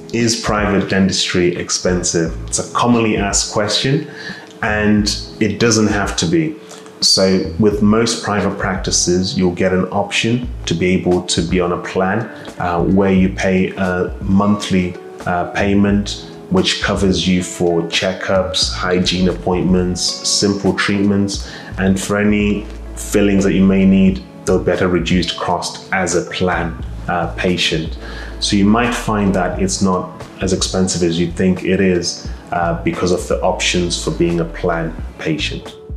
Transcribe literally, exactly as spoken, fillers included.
Is private dentistry expensive? It's a commonly asked question, and it doesn't have to be. So with most private practices, you'll get an option to be able to be on a plan uh, where you pay a monthly uh, payment, which covers you for checkups, hygiene appointments, simple treatments, and for any fillings that you may need, they'll be at a reduced cost as a plan uh, patient. So you might find that it's not as expensive as you think it is uh, because of the options for being a plan patient.